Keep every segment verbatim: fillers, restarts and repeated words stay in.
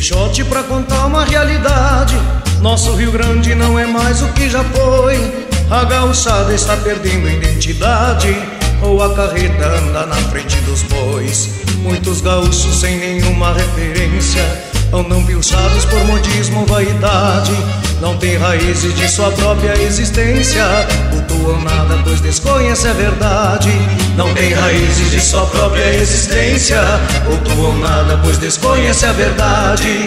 Quixote pra contar uma realidade. Nosso Rio Grande não é mais o que já foi. A gauchada está perdendo identidade, ou a carreta anda na frente dos bois. Muitos gaúchos sem nenhuma referência andam pilchados por modismo, vaidade. Não tem raízes de sua própria existência, cultuam nada pois desconhece a verdade. Não tem raízes de sua própria existência, cultuam nada pois desconhece a verdade.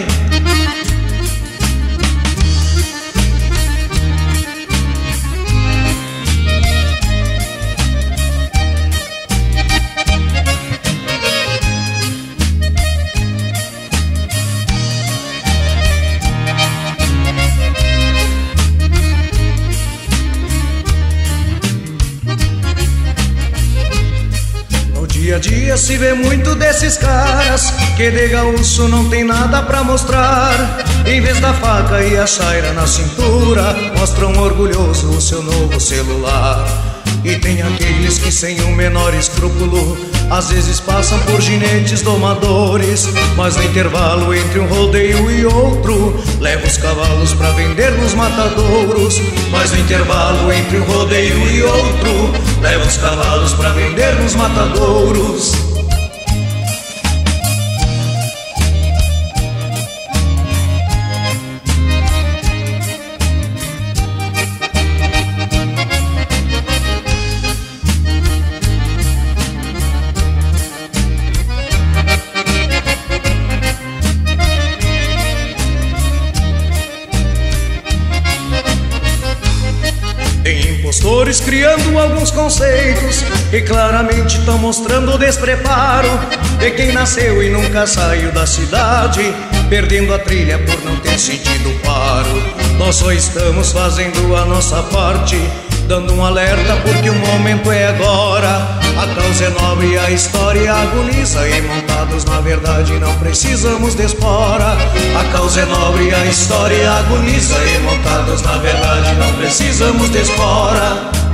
Dia a dia se vê muito desses caras que de gaúcho não tem nada pra mostrar. Em vez da faca e a chaira na cintura, mostram orgulhoso o seu novo celular. E tem aqueles que sem o menor escrúpulo às vezes passam por ginetes domadores, mas no intervalo entre um rodeio e outro leva os cavalos pra vender nos matadouros. Mas no intervalo entre um rodeio e outro leva os cavalos pra vender nos matadouros. Tem impostores criando alguns conceitos que claramente estão mostrando o despreparo de quem nasceu e nunca saiu da cidade, perdendo a trilha por não ter sentido o paro. Nós só estamos fazendo a nossa parte, dando um alerta porque o momento é agora. A causa é nobre e a história agoniza, e montados na verdade não precisamos de espora. A causa é nobre e a história agoniza, e montados na verdade não precisamos de espora.